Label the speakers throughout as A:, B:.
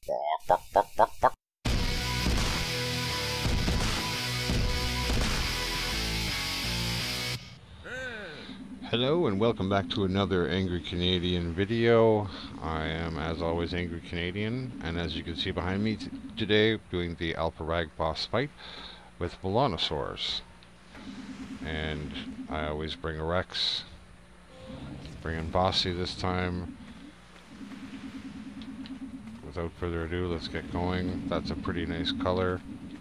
A: Hello and welcome back to another Angry Canadian video. I am, as always, Angry Canadian, and as you can see behind me today, doing the Alpha Rag boss fight with Velonasaurs. And I always bring a Rex. Bring in Bossy this time. Without further ado, let's get going. That's a pretty nice color.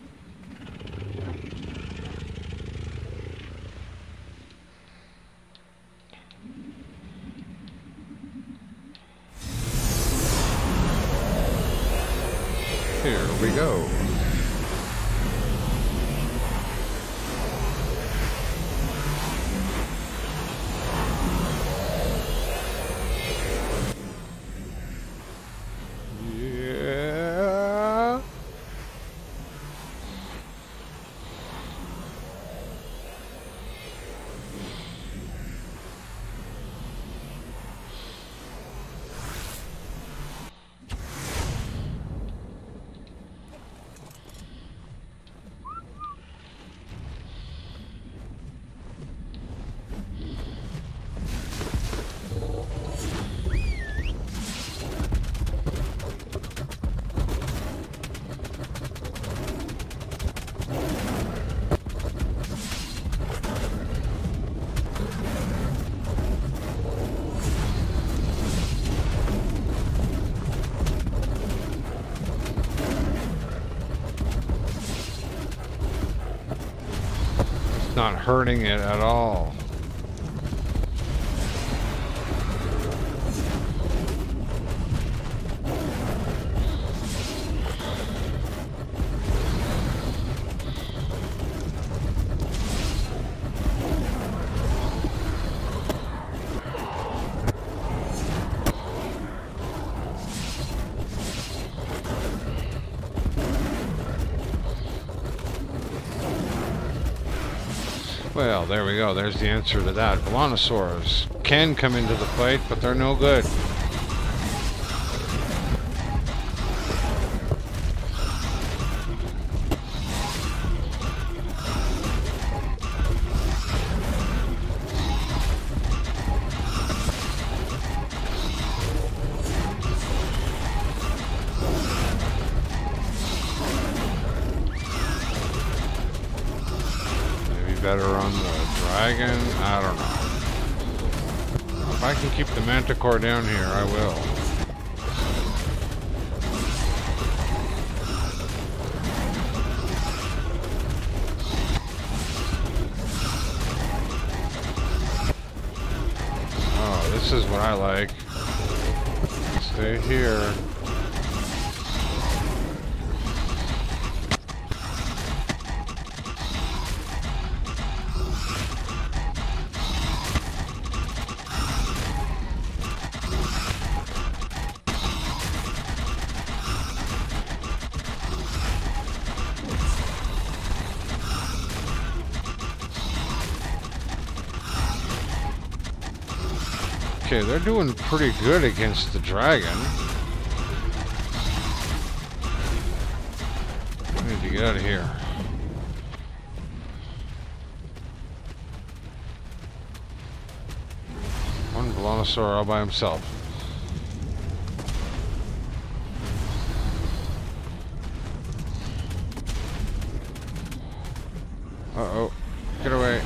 A: Here we go. Yeah. Not hurting it at all. Well, there we go. There's the answer to that. Velonasaurs can come into the fight, but they're no good. Better on the dragon? I don't know. If I can keep the manticore down here, I will. Oh, this is what I like. Stay here. Okay, they're doing pretty good against the dragon. I need to get out of here. One Velonasaur all by himself. Uh-oh. Get away.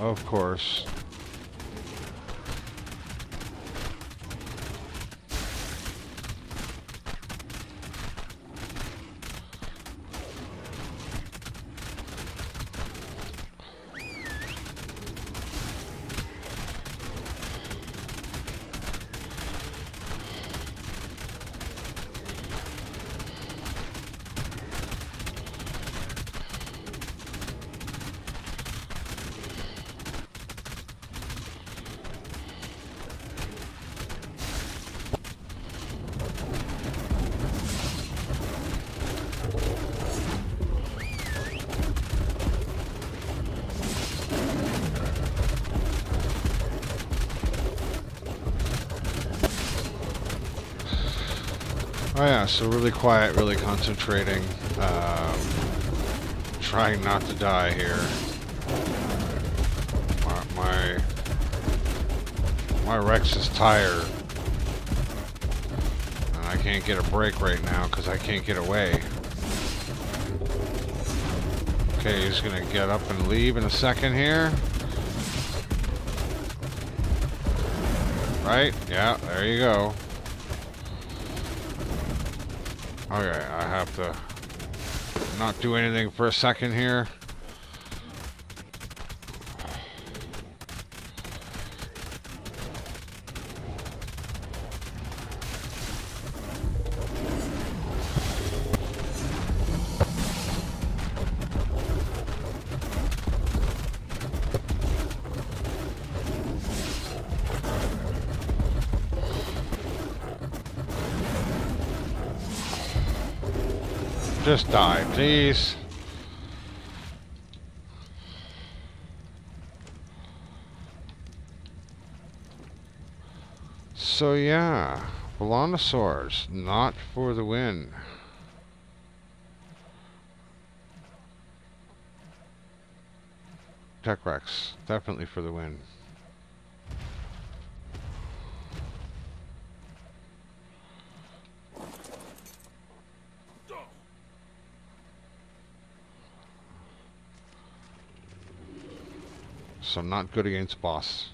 A: of course. Oh yeah, so really quiet, really concentrating, trying not to die here. My Rex is tired, and I can't get a break right now because I can't get away. Okay, he's gonna get up and leave in a second here. Right? Yeah, there you go. Okay, I have to not do anything for a second here. Just die, please. So yeah, Velonasaurs, not for the win. Tech Rex, definitely for the win. So not good against boss.